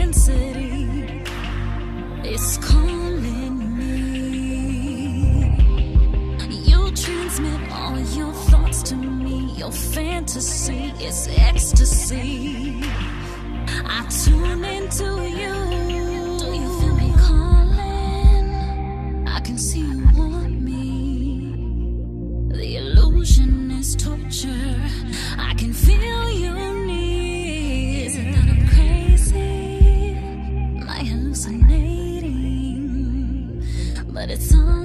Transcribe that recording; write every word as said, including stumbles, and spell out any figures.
intensity is calling me. You transmit all your thoughts to me. Your fantasy is ecstasy. I tune into you. Do you feel me calling? I can see you want me. The illusion is torture. I can feel you need. Is it that I'm crazy? Am I hallucinating? But it's all